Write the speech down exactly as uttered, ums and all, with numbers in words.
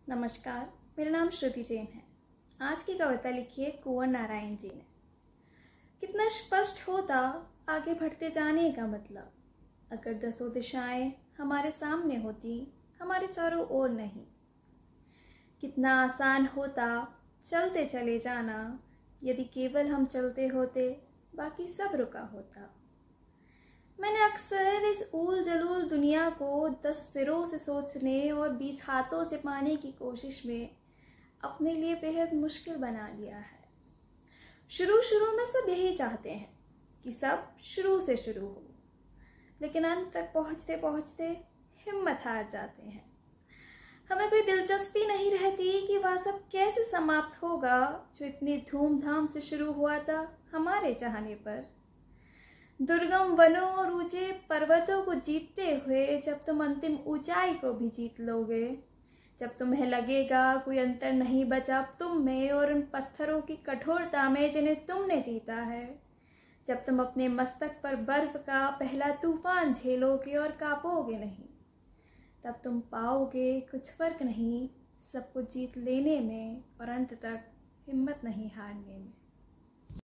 नमस्कार, मेरा नाम श्रुति जैन है। आज की कविता लिखी है कुंवर नारायण जी ने। कितना स्पष्ट होता आगे बढ़ते जाने का मतलब, अगर दसों दिशाएं हमारे सामने होती, हमारे चारों ओर नहीं। कितना आसान होता चलते चले जाना, यदि केवल हम चलते होते, बाकी सब रुका होता। मैंने अक्सर इस ऊल जलूल दुनिया को दस सिरों से सोचने और बीस हाथों से पाने की कोशिश में अपने लिए बेहद मुश्किल बना लिया है। शुरू शुरू में सब यही चाहते हैं कि सब शुरू से शुरू हो, लेकिन अंत तक पहुंचते पहुंचते हिम्मत हार जाते हैं। हमें कोई दिलचस्पी नहीं रहती कि वह सब कैसे समाप्त होगा जो इतनी धूमधाम से शुरू हुआ था हमारे चाहने पर। दुर्गम वनों और ऊंचे पर्वतों को जीतते हुए जब तुम अंतिम ऊंचाई को भी जीत लोगे, जब तुम्हें लगेगा कोई अंतर नहीं बचा तुम में और उन पत्थरों की कठोरता में जिन्हें तुमने जीता है, जब तुम अपने मस्तक पर बर्फ का पहला तूफान झेलोगे और कांपोगे नहीं, तब तुम पाओगे कुछ फर्क नहीं सब कुछ जीत लेने में और अंत तक हिम्मत नहीं हारने में।